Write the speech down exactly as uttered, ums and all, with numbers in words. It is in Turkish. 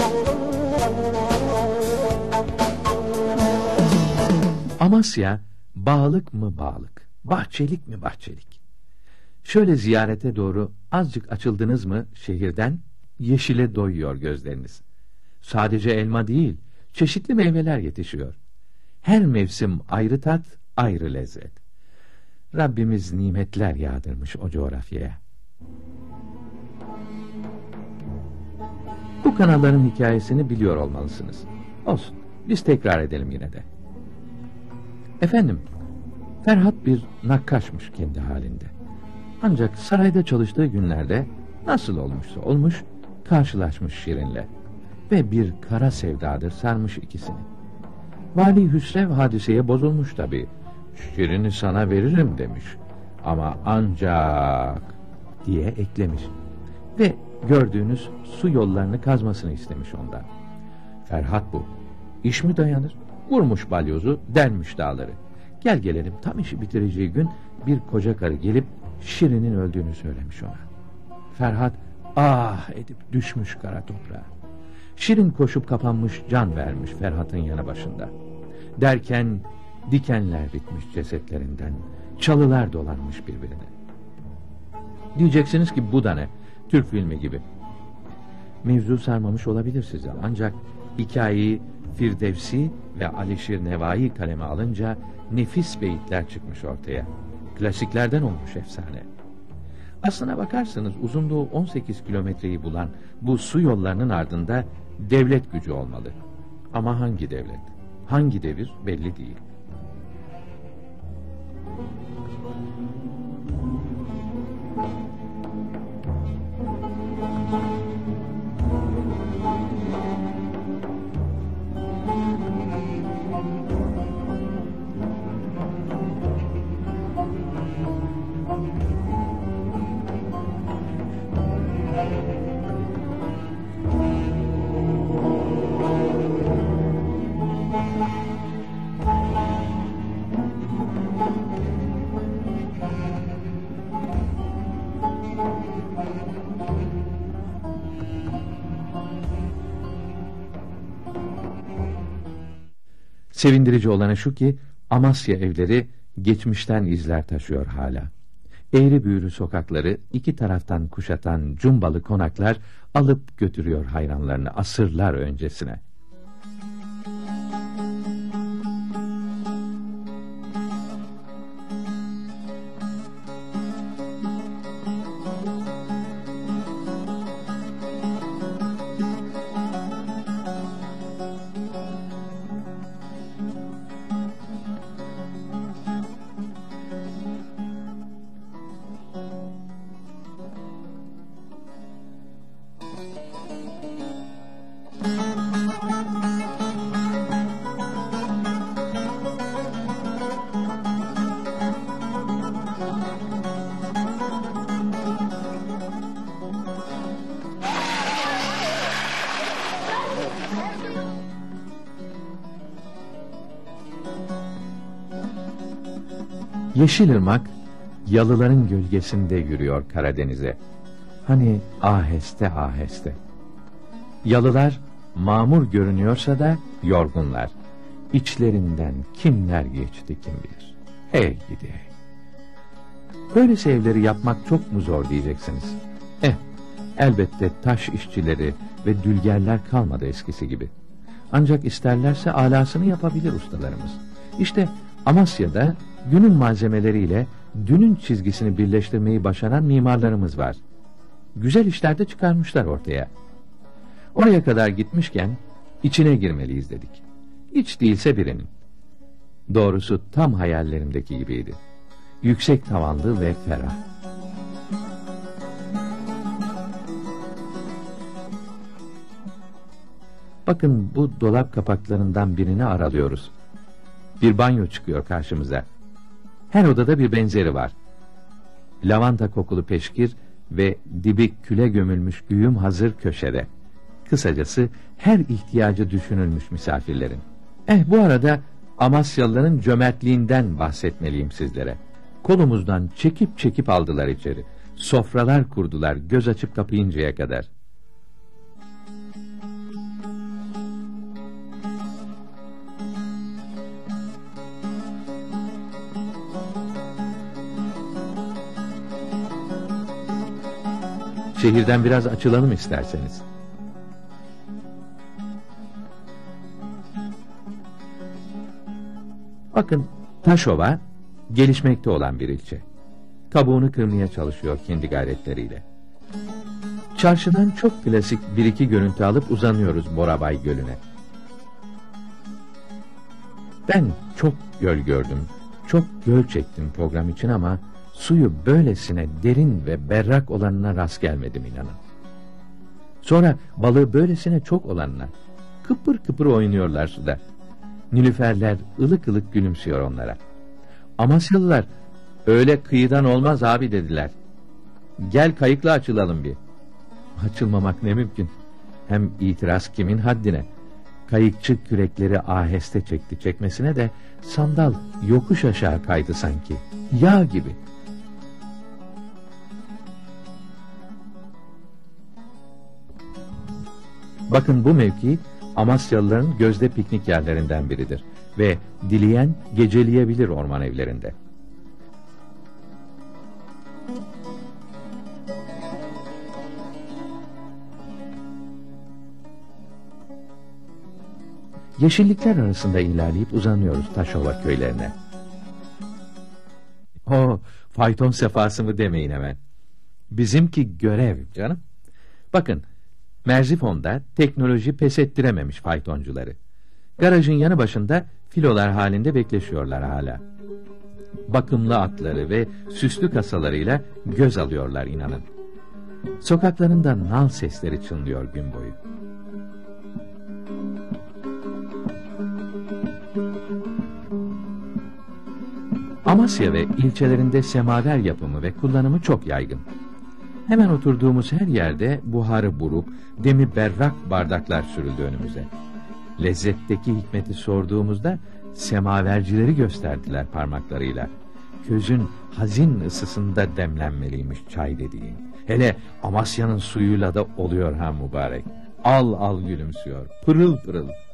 Amasya, bağlık mı bağlık, bahçelik mi bahçelik. Şöyle ziyarete doğru azıcık açıldınız mı şehirden, yeşile doyuyor gözleriniz. Sadece elma değil, çeşitli meyveler yetişiyor. Her mevsim ayrı tat, ayrı lezzet. Rabbimiz nimetler yağdırmış o coğrafyaya. Bu kanalların hikayesini biliyor olmalısınız. Olsun, biz tekrar edelim yine de. Efendim, Ferhat bir nakkaşmış kendi halinde. Ancak sarayda çalıştığı günlerde nasıl olmuşsa olmuş, karşılaşmış Şirin'le. Ve bir kara sevdadır sarmış ikisini. Vali Hüsrev hadiseye bozulmuş tabii. Şirin'i sana veririm demiş. Ama ancak diye eklemiş. Ve gördüğünüz su yollarını kazmasını istemiş ondan. Ferhat bu. İş mi dayanır? Vurmuş balyozu, delmiş dağları. Gel gelelim tam işi bitireceği gün bir koca karı gelip Şirin'in öldüğünü söylemiş ona. Ferhat ah edip düşmüş kara toprağa. Şirin koşup kapanmış, can vermiş Ferhat'ın yanı başında. Derken dikenler bitmiş cesetlerinden, çalılar dolanmış birbirine. Diyeceksiniz ki bu da ne? Türk filmi gibi. Mevzu sarmamış olabilir size, ancak hikayeyi Firdevsi ve Alişir Nevai kaleme alınca nefis beyitler çıkmış ortaya. Klasiklerden olmuş efsane. Aslına bakarsanız uzunluğu on sekiz kilometreyi bulan bu su yollarının ardında devlet gücü olmalı. Ama hangi devlet? Hangi devir belli değil. Sevindirici olanı şu ki Amasya evleri geçmişten izler taşıyor hala. Eğri büğrü sokakları iki taraftan kuşatan cumbalı konaklar alıp götürüyor hayranlarını asırlar öncesine. Yeşilırmak, yalıların gölgesinde yürüyor Karadeniz'e. Hani aheste aheste. Yalılar mamur görünüyorsa da yorgunlar. İçlerinden kimler geçti kim bilir. Hey gidi hey. Böylesi evleri yapmak çok mu zor diyeceksiniz. Eh, elbette taş işçileri ve dülgerler kalmadı eskisi gibi. Ancak isterlerse alasını yapabilir ustalarımız. İşte Amasya'da günün malzemeleriyle dünün çizgisini birleştirmeyi başaran mimarlarımız var. Güzel işler de çıkarmışlar ortaya. Oraya kadar gitmişken içine girmeliyiz dedik. Hiç değilse birinin. Doğrusu tam hayallerimdeki gibiydi. Yüksek tavanlı ve ferah. Bakın bu dolap kapaklarından birini aralıyoruz. Bir banyo çıkıyor karşımıza. Her odada bir benzeri var. Lavanta kokulu peşkir ve dibi küle gömülmüş güğüm hazır köşede. Kısacası her ihtiyacı düşünülmüş misafirlerin. Eh bu arada Amasyalıların cömertliğinden bahsetmeliyim sizlere. Kolumuzdan çekip çekip aldılar içeri. Sofralar kurdular göz açıp kapayıncaya kadar. Şehirden biraz açılalım isterseniz. Bakın, Taşova gelişmekte olan bir ilçe. Kabuğunu kırmaya çalışıyor kendi gayretleriyle. Çarşıdan çok klasik bir iki görüntü alıp uzanıyoruz Borabay Gölü'ne. Ben çok göl gördüm, çok göl çektim program için ama suyu böylesine derin ve berrak olanına rast gelmedim inanın. Sonra balığı böylesine çok olanına, kıpır kıpır oynuyorlar suda. Nilüferler ılık ılık gülümsüyor onlara. Amasyalılar, öyle kıyıdan olmaz abi dediler. Gel kayıkla açılalım bir. Açılmamak ne mümkün. Hem itiraz kimin haddine. Kayıkçı kürekleri aheste çekti çekmesine de sandal yokuş aşağı kaydı sanki. Yağ gibi. Bakın bu mevki Amasyalıların gözde piknik yerlerinden biridir ve dileyen geceleyebilir orman evlerinde. Yeşillikler arasında ilerleyip uzanıyoruz Taşova köylerine. O fayton sefası mı demeyin hemen. Bizimki görev canım. Bakın, Merzifon'da teknoloji pes ettirememiş faytoncuları. Garajın yanı başında filolar halinde bekleşiyorlar hala. Bakımlı atları ve süslü kasalarıyla göz alıyorlar inanın. Sokaklarında nal sesleri çınlıyor gün boyu. Amasya ve ilçelerinde semaver yapımı ve kullanımı çok yaygın. Hemen oturduğumuz her yerde buharı buruk, demi berrak bardaklar sürüldü önümüze. Lezzetteki hikmeti sorduğumuzda semavercileri gösterdiler parmaklarıyla. Közün hazin ısısında demlenmeliymiş çay dediğin. Hele Amasya'nın suyuyla da oluyor ha mübarek. Al al gülümsüyor, pırıl pırıl.